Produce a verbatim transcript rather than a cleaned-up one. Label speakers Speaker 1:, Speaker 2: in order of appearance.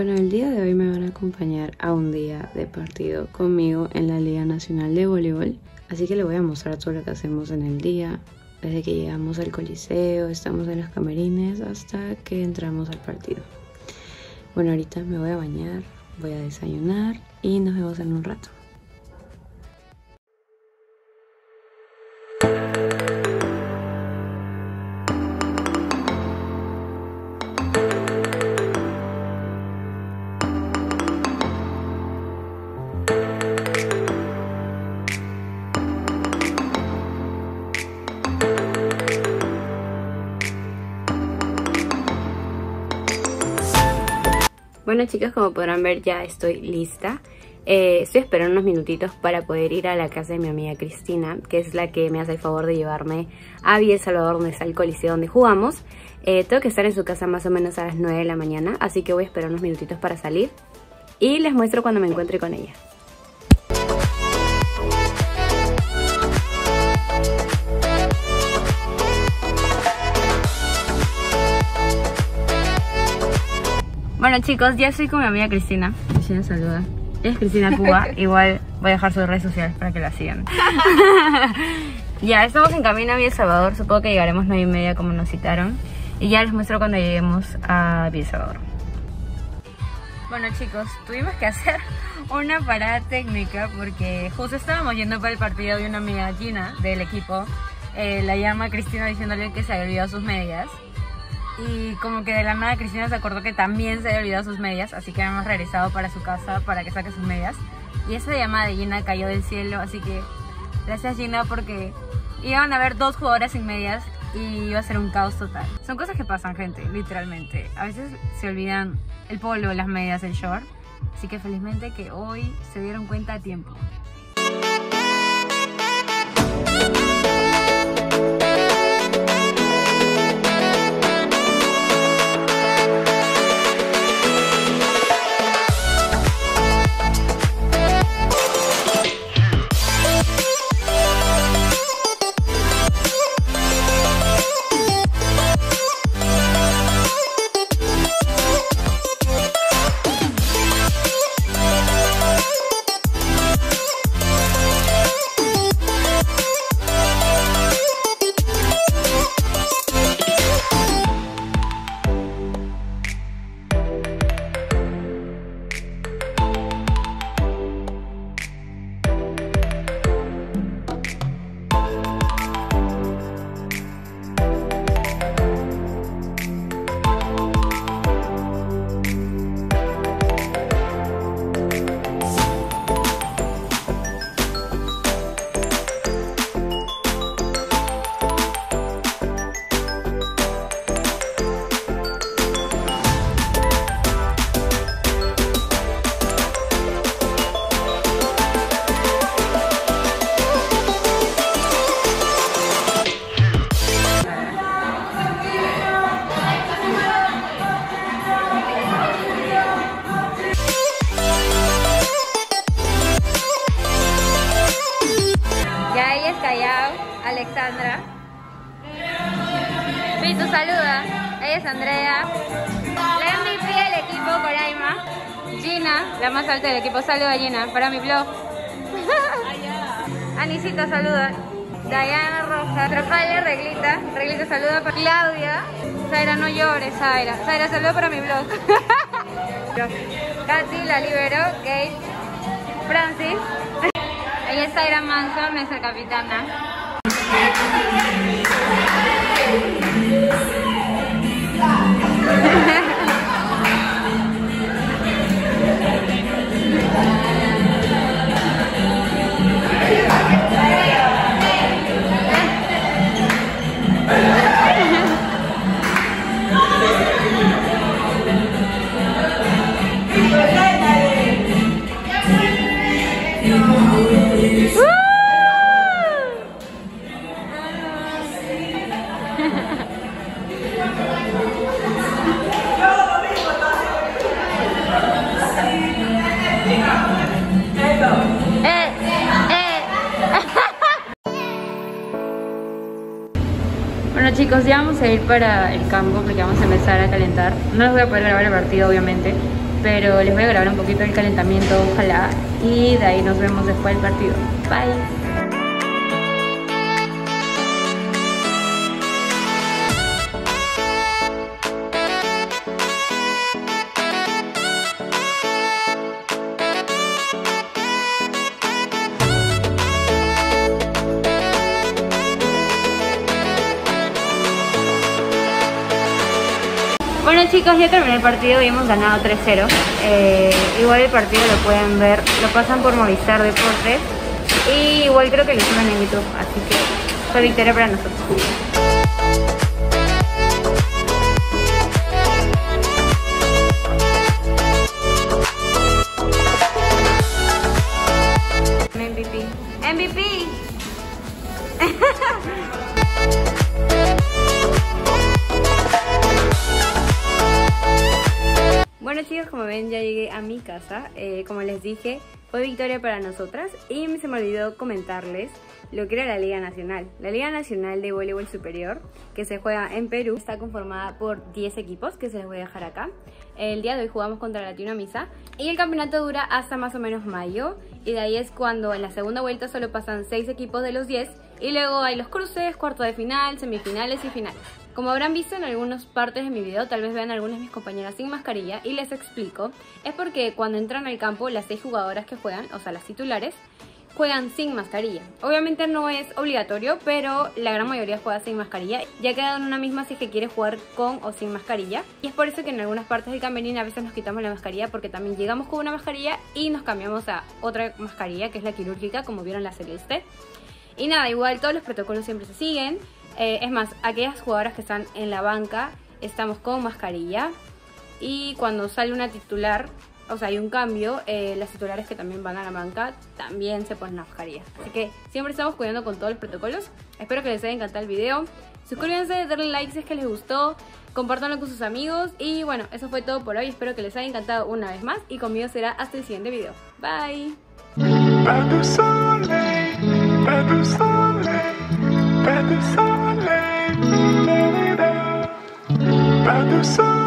Speaker 1: Bueno, el día de hoy me van a acompañar a un día de partido conmigo en la Liga Nacional de Voleibol. Así que les voy a mostrar todo lo que hacemos en el día, desde que llegamos al coliseo, estamos en los camarines, hasta que entramos al partido. Bueno, ahorita me voy a bañar, voy a desayunar y nos vemos en un rato. Bueno chicos, como podrán ver ya estoy lista. Eh, estoy esperando unos minutitos para poder ir a la casa de mi amiga Cristina, que es la que me hace el favor de llevarme a Villa El Salvador, donde está el coliseo donde jugamos. Eh, tengo que estar en su casa más o menos a las nueve de la mañana, así que voy a esperar unos minutitos para salir y les muestro cuando me encuentre con ella. Bueno chicos, ya estoy con mi amiga Cristina. Cristina saluda. Ella es Cristina Cuba. Igual voy a dejar sus redes sociales para que la sigan. Ya, estamos en camino a Villa El Salvador. Supongo que llegaremos nueve y media como nos citaron. Y ya les muestro cuando lleguemos a Villa El Salvador. Bueno chicos, tuvimos que hacer una parada técnica porque justo estábamos yendo para el partido de una amiga Gina del equipo. Eh, la llama Cristina diciéndole que se había olvidado sus medias. Y como que de la nada Cristina se acordó que también se había olvidado sus medias, así que hemos regresado para su casa para que saque sus medias. Y esa llamada de Gina cayó del cielo, así que gracias Gina, porque iban a haber dos jugadoras sin medias y iba a ser un caos total. Son cosas que pasan, gente, literalmente. A veces se olvidan el polo, las medias, el short, así que felizmente que hoy se dieron cuenta a tiempo. Alexandra. Pitu saluda. Ella es Andrea. La M V P del equipo, Coraima. Gina, la más alta del equipo. Saluda Gina, para mi blog. Anisita saluda. Diana Roja. Rafael Reglita. Reglita saluda para Claudia. Zaira, no llores, Zaira. Zaira, saluda para mi blog. Katy, la libero. Kate. Francis. Ella es Zaira Manson, nuestra capitana. Bueno chicos, ya vamos a ir para el campo porque vamos a empezar a calentar. No les voy a poder grabar el partido obviamente, pero les voy a grabar un poquito el calentamiento, ojalá, y de ahí nos vemos después del partido. Bye. Bueno chicos, ya terminó el partido y hemos ganado tres cero. Eh, igual el partido lo pueden ver, lo pasan por Movistar Deportes. Y igual creo que lo suben en YouTube, así que fue victoria para nosotros. M V P. M V P. Bueno chicos, como ven ya llegué a mi casa. Eh, como les dije, fue victoria para nosotras y se me olvidó comentarles lo que era la Liga Nacional. La Liga Nacional de Voleibol Superior, que se juega en Perú, está conformada por diez equipos, que se les voy a dejar acá. El día de hoy jugamos contra Latino Misa y el campeonato dura hasta más o menos mayo, y de ahí es cuando en la segunda vuelta solo pasan seis equipos de los diez y luego hay los cruces, cuarto de final, semifinales y finales. Como habrán visto en algunas partes de mi video, tal vez vean algunas de mis compañeras sin mascarilla, y les explico, es porque cuando entran al campo las seis jugadoras que juegan, o sea las titulares, juegan sin mascarilla. Obviamente no es obligatorio, pero la gran mayoría juega sin mascarilla, ya queda en una misma si es que quiere jugar con o sin mascarilla. Y es por eso que en algunas partes del camerino a veces nos quitamos la mascarilla, porque también llegamos con una mascarilla y nos cambiamos a otra mascarilla, que es la quirúrgica, como vieron la celeste. Y nada, igual todos los protocolos siempre se siguen. Eh, es más, aquellas jugadoras que están en la banca estamos con mascarilla, y cuando sale una titular, o sea hay un cambio, eh, las titulares que también van a la banca también se ponen la mascarilla. Así que siempre estamos cuidando con todos los protocolos. Espero que les haya encantado el video. Suscríbanse, denle like si es que les gustó, compártanlo con sus amigos. Y bueno, eso fue todo por hoy. Espero que les haya encantado una vez más, y conmigo será hasta el siguiente video. Bye.
Speaker 2: Pas de soleil, pas de soleil, pas de soleil, pas de soleil.